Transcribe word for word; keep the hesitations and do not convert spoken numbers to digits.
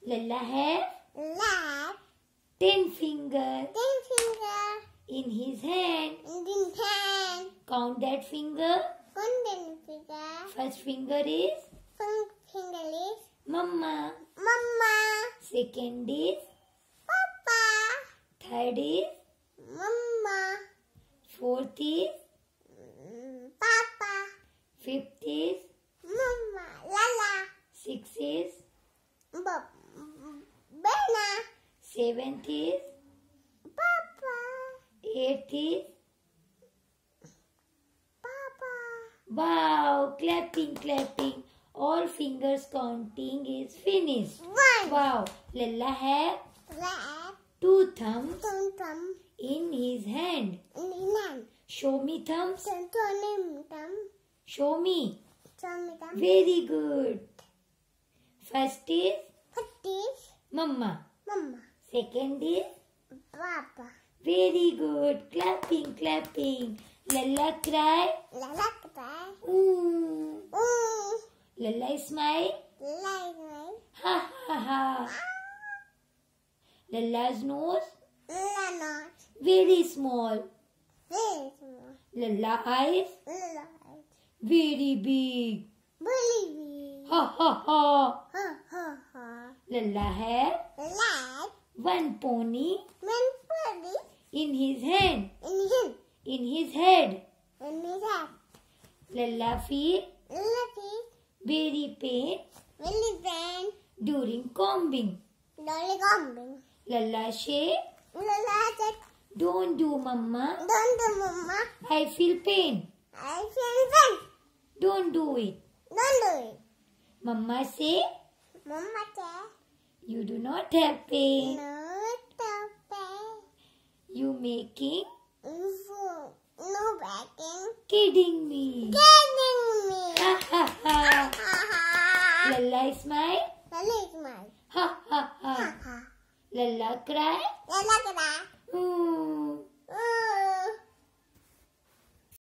Lalla have lap, ten fingers ten finger, in his hand. in his hand, Count that finger. golden finger, First finger is first finger is Mama. Mama, Second is Papa, third is Mama, fourth is mm, Papa, fifth is Mama, Lala, sixth is Bob, Bena, seventh is Papa, eighth is Papa. wow. Clapping, clapping. All fingers counting is finished. One, Wow. Lalla have lap, two thumbs tum tum, in his hand. in his hand, Show me thumbs. tum tum tum, Show me. tum tum. Very good. First is Fifties, Mama. Mama, Second is Papa, very good. Clapping, clapping. Lalla cry. Lala cry, Ooh. ooh, Lalla smile. like me, Ha ha ha. Lalla's nose Lala not, very small. very small, Lalla eyes Lala, very big. believe, Ha ha ha. ha ha ha, Lalla have like, one pony when body, in his hand. in him, In his head. in his head, Lalla feel lucky, very pain really bend, during combing. dolly combing, Lalla shake. Lala said, Don't do, Mama. don't do Mama, I feel pain. I feel bad, Don't do it. don't do it, Mama say, Mama said, you do not have pain. no, stop it. You making No, no backing. kidding me. Kidding me. Ha ha ha. Ha ha. Lalla smile. Lala is mine. Ha ha Ha ha. ha. Lalla cry. Lala kena. Ooh.